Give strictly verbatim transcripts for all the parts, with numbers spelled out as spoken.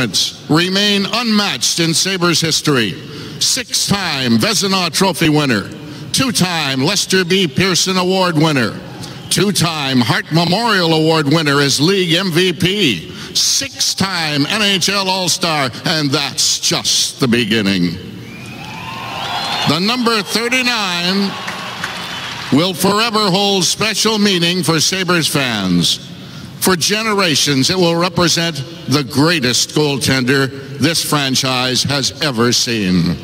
accomplishments remain unmatched in Sabres history. Six-time Vezina Trophy winner, two-time Lester B. Pearson Award winner, two-time Hart Memorial Award winner as league M V P, six-time N H L All-Star, and that's just the beginning. The number thirty-nine will forever hold special meaning for Sabres fans. For generations, it will represent the greatest goaltender this franchise has ever seen.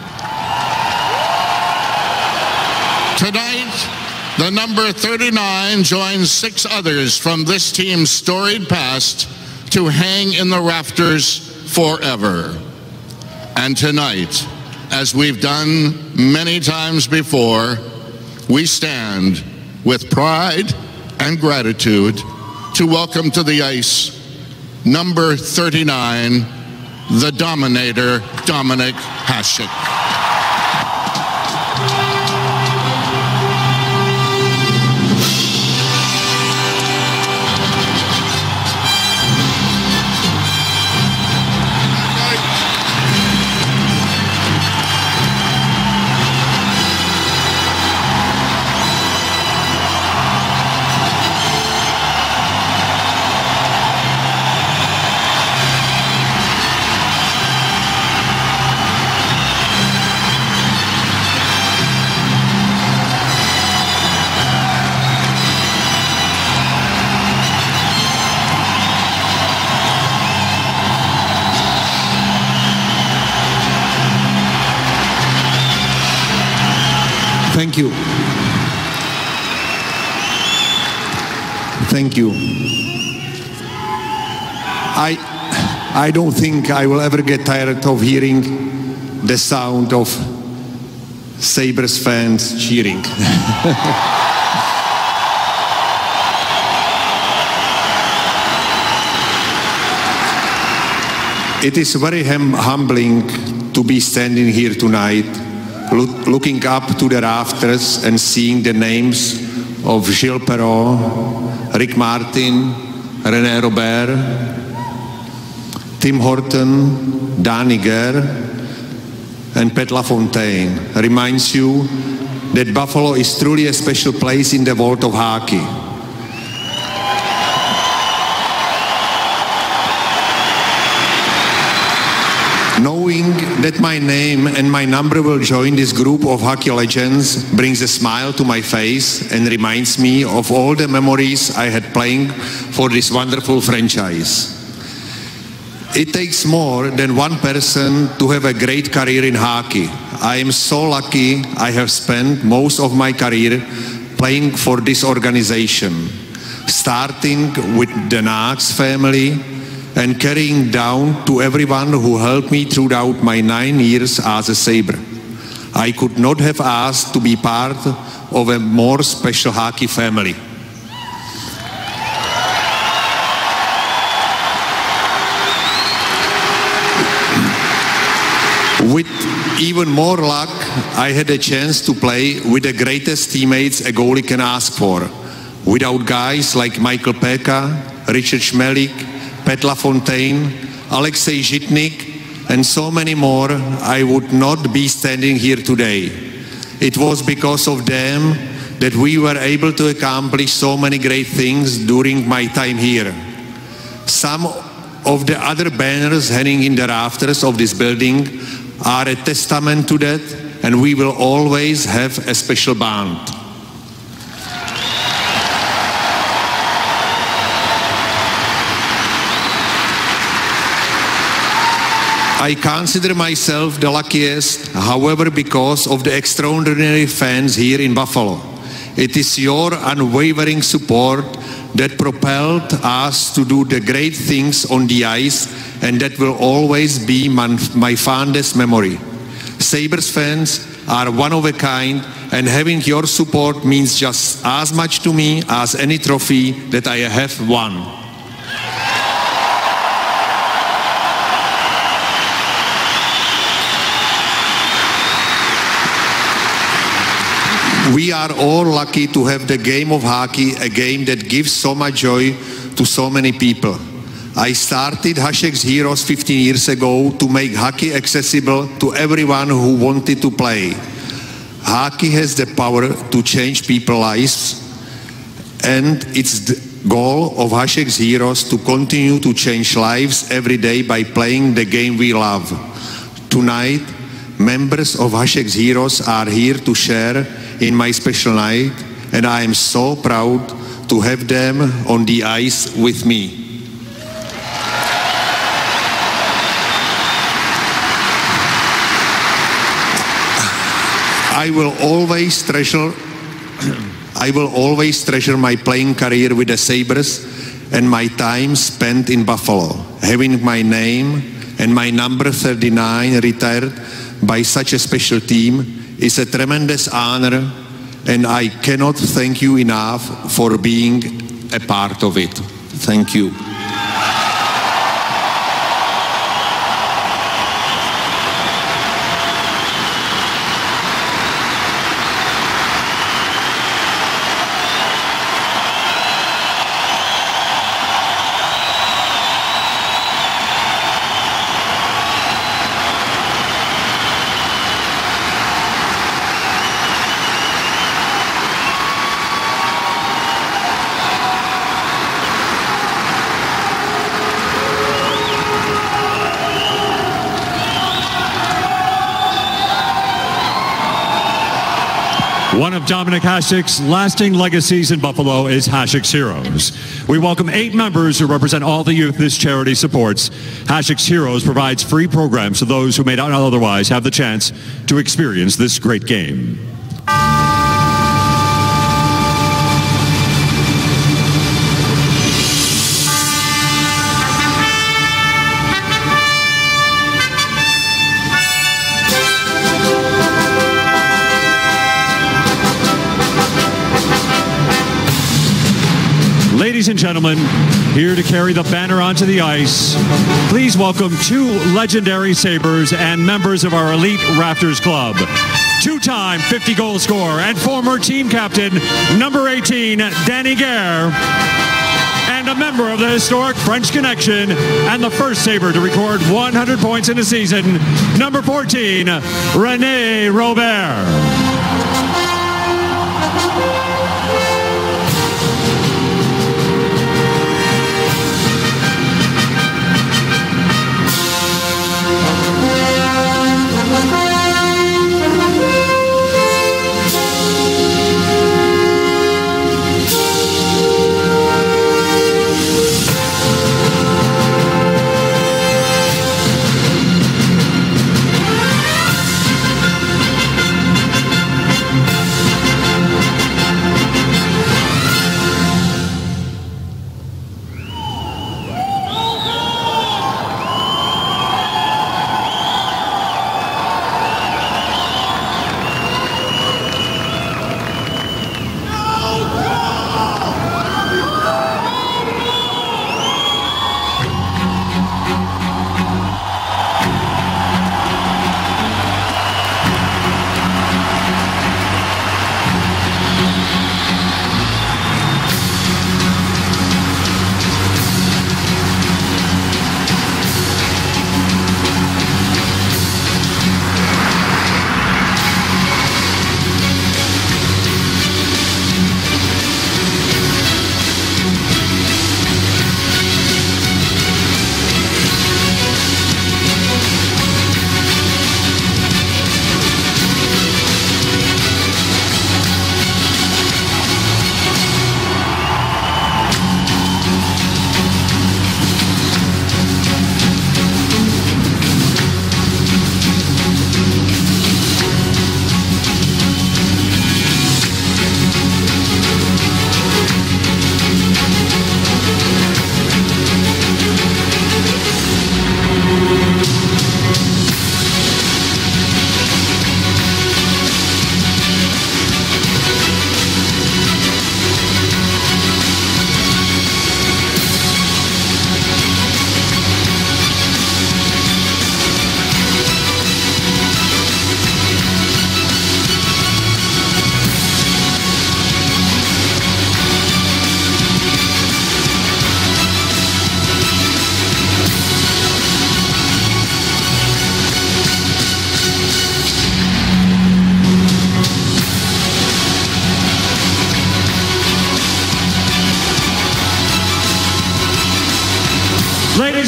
Tonight, the number thirty-nine joins six others from this team's storied past to hang in the rafters forever. And tonight, as we've done many times before, we stand with pride and gratitude to welcome to the ice number thirty-nine, the Dominator, Dominik Hasek. Thank you. Thank you. I, I don't think I will ever get tired of hearing the sound of Sabres fans cheering. It is very hum humbling to be standing here tonight, look, looking up to the rafters and seeing the names of Gilles Perreault, Rick Martin, René Robert, Tim Horton, Dan Iguer, and Pat LaFontaine. Reminds you that Buffalo is truly a special place in the world of hockey. Knowing that my name and my number will join this group of hockey legends brings a smile to my face and reminds me of all the memories I had playing for this wonderful franchise. It takes more than one person to have a great career in hockey. I am so lucky I have spent most of my career playing for this organization, starting with the Knox family and carrying down to everyone who helped me throughout my nine years as a Sabre. I could not have asked to be part of a more special hockey family. With even more luck, I had a chance to play with the greatest teammates a goalie can ask for. Without guys like Michael Peca, Richard Schmelik, Pat LaFontaine, Alexei Zhitnik, and so many more, I would not be standing here today. It was because of them that we were able to accomplish so many great things during my time here. Some of the other banners hanging in the rafters of this building are a testament to that, and we will always have a special bond. I consider myself the luckiest, however, because of the extraordinary fans here in Buffalo. It is your unwavering support that propelled us to do the great things on the ice, and that will always be my, my fondest memory. Sabres fans are one of a kind, and having your support means just as much to me as any trophy that I have won. We are all lucky to have the game of hockey, a game that gives so much joy to so many people. I started Hašek's Heroes fifteen years ago to make hockey accessible to everyone who wanted to play. Hockey has the power to change people's lives, and it's the goal of Hašek's Heroes to continue to change lives every day by playing the game we love. Tonight, members of Hašek's Heroes are here to share in my special night, and I am so proud to have them on the ice with me. I will always treasure I will always treasure my playing career with the Sabres and my time spent in Buffalo. Having my name and my number thirty-nine retired by such a special team is a tremendous honor, and I cannot thank you enough for being a part of it. Thank you. One of Dominik Hasek's lasting legacies in Buffalo is Hasek's Heroes. We welcome eight members who represent all the youth this charity supports. Hasek's Heroes provides free programs to those who may not otherwise have the chance to experience this great game. Ladies and gentlemen, here to carry the banner onto the ice, please welcome two legendary Sabres and members of our elite Raptors club. Two-time fifty-goal scorer and former team captain, number eighteen, Danny Gare, and a member of the historic French Connection and the first Sabre to record one hundred points in a season, number fourteen, René Robert.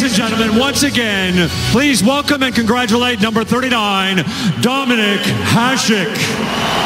and gentlemen, once again, please welcome and congratulate number thirty-nine, Dominik Hasek.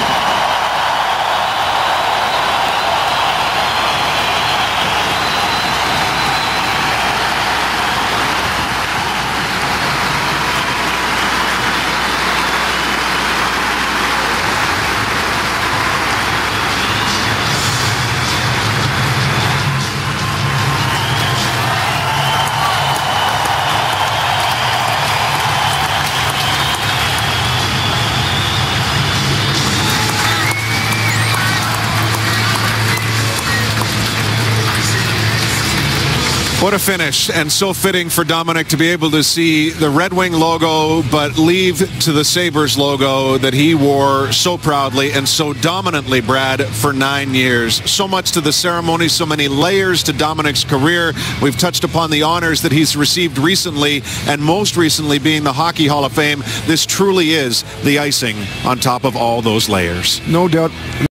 What a finish, and so fitting for Dominik to be able to see the Red Wing logo, but leave to the Sabres logo that he wore so proudly and so dominantly, Brad, for nine years. So much to the ceremony, so many layers to Dominik's career. We've touched upon the honors that he's received recently, and most recently being the Hockey Hall of Fame. This truly is the icing on top of all those layers. No doubt.